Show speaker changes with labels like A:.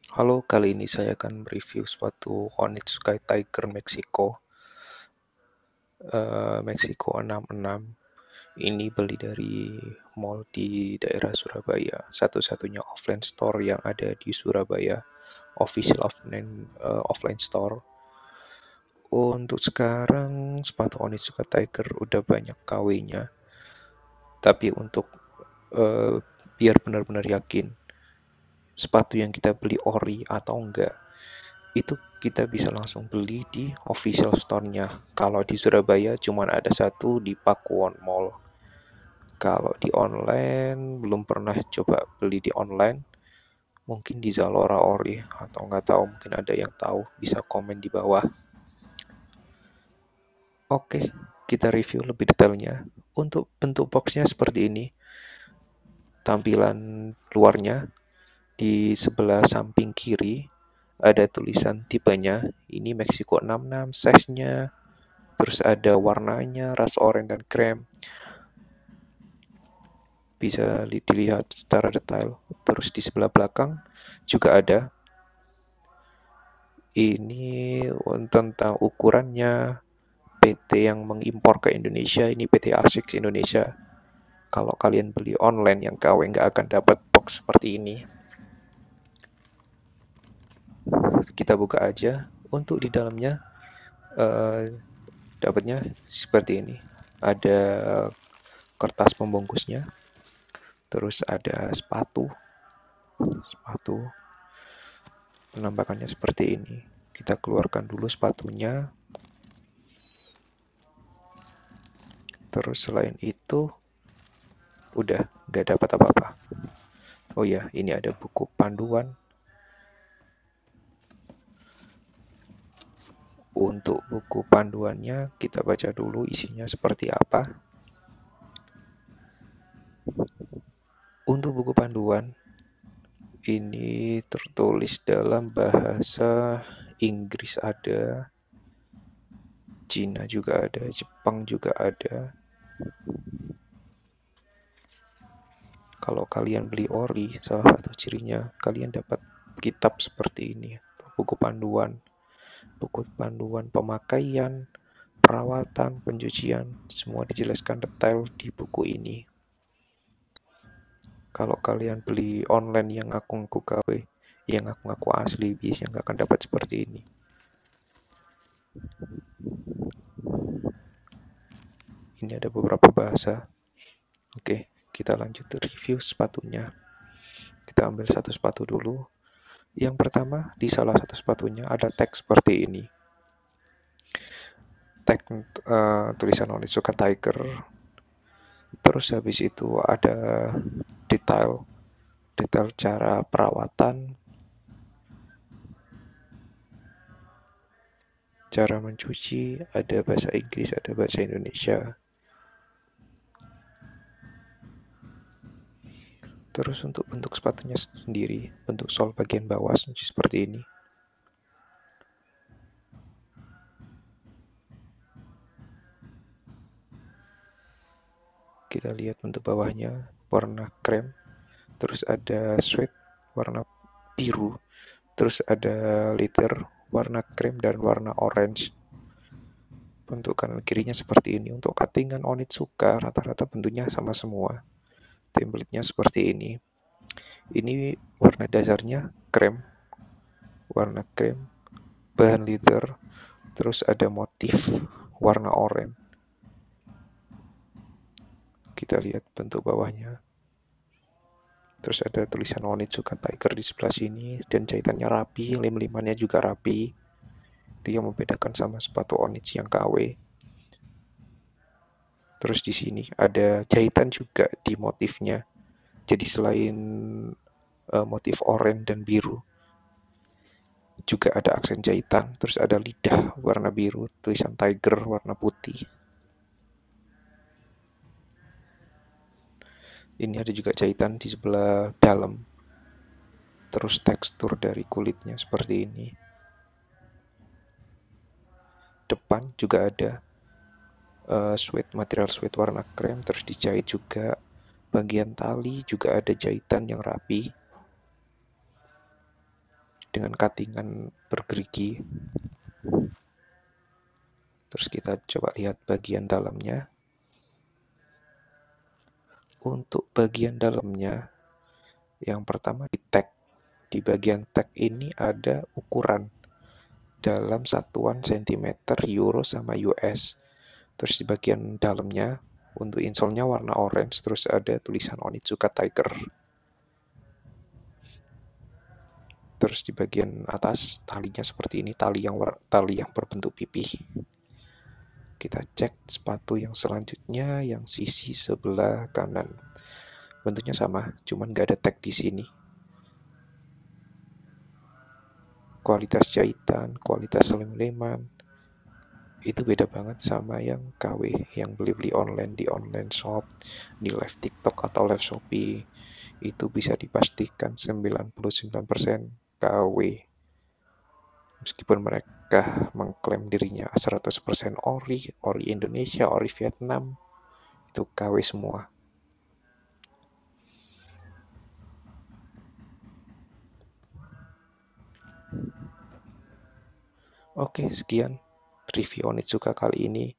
A: Halo, kali ini saya akan mereview sepatu Onitsuka Tiger Meksiko 66. Ini beli dari mall di daerah Surabaya, satu-satunya offline store yang ada di Surabaya, official offline store. Untuk sekarang sepatu Onitsuka Tiger udah banyak KW-nya, tapi untuk biar benar-benar yakin sepatu yang kita beli ori atau enggak, itu kita bisa langsung beli di official store-nya. Kalau di Surabaya cuma ada satu di Pakuwon Mall. Kalau di online, belum pernah coba beli di online, mungkin di Zalora Ori, atau nggak tahu, mungkin ada yang tahu, bisa komen di bawah. Oke, kita review lebih detailnya. Untuk bentuk boxnya seperti ini. Tampilan luarnya, di sebelah samping kiri, ada tulisan tipenya. Ini Meksiko 66, size-nya, terus ada warnanya, ras oranye dan krem. Bisa dilihat secara detail. Terus di sebelah belakang juga ada. Ini tentang ukurannya, PT yang mengimpor ke Indonesia, ini PT Asics Indonesia. Kalau kalian beli online yang KW nggak akan dapat box seperti ini. Kita buka aja. Untuk di dalamnya dapatnya seperti ini. Ada kertas pembungkusnya, terus ada sepatu penampakannya seperti ini. Kita keluarkan dulu sepatunya. Terus selain itu udah nggak dapat apa-apa. Oh ya, ini ada buku panduan. Untuk buku panduannya kita baca dulu isinya seperti apa. Untuk buku panduan ini tertulis dalam bahasa Inggris ada, Cina juga ada, Jepang juga ada. Kalau kalian beli ori, salah satu cirinya kalian dapat kitab seperti ini, buku panduan pemakaian, perawatan, pencucian, semua dijelaskan detail di buku ini. Kalau kalian beli online yang ngaku-ngaku KW, yang ngaku-ngaku asli, biasanya nggak akan dapat seperti ini. Ini ada beberapa bahasa. Oke, kita lanjut review sepatunya. Kita ambil satu sepatu dulu. Yang pertama, di salah satu sepatunya ada teks seperti ini. Tag tulisan Onitsuka Tiger. Terus habis itu ada detail cara perawatan, cara mencuci, ada bahasa Inggris, ada bahasa Indonesia. Terus untuk bentuk sepatunya sendiri, bentuk sol bagian bawah seperti ini. Kita lihat bentuk bawahnya warna krem, terus ada suede warna biru, terus ada leather warna krem dan warna orange. Bentuk kanan kirinya seperti ini. Untuk cuttingan Onitsuka rata-rata bentuknya sama semua. Template-nya seperti ini. Ini warna dasarnya krem, warna krem, bahan leather, terus ada motif warna oranye. Kita lihat bentuk bawahnya. Terus ada tulisan Onitsuka Tiger di sebelah sini, dan jahitannya rapi, lem-lemannya juga rapi. Itu yang membedakan sama sepatu Onits yang KW. Terus di sini ada jahitan juga di motifnya. Jadi selain motif oranye dan biru, juga ada aksen jahitan. Terus ada lidah warna biru, tulisan Tiger warna putih. Ini ada juga jahitan di sebelah dalam. Terus tekstur dari kulitnya seperti ini. Depan juga ada material suede warna krem, terus dijahit juga. Bagian tali juga ada jahitan yang rapi. dengan cuttingan bergerigi. Terus kita coba lihat bagian dalamnya. Untuk bagian dalamnya, yang pertama di tag. Di bagian tag ini ada ukuran dalam satuan cm, euro, sama US. Terus di bagian dalamnya, untuk insole-nya warna orange, terus ada tulisan Onitsuka Tiger. Terus di bagian atas talinya seperti ini, tali yang berbentuk pipih. Kita cek sepatu yang selanjutnya, yang sisi sebelah kanan. Bentuknya sama, cuman nggak ada tag di sini. Kualitas jahitan, kualitas lem-leman, itu beda banget sama yang KW, yang beli-beli online di online shop, di live TikTok atau live Shopee. Itu bisa dipastikan 99% KW. Meskipun mereka mengklaim dirinya 100% ori Indonesia, ori Vietnam, itu KW semua. Oke, sekian review Onitsuka kali ini.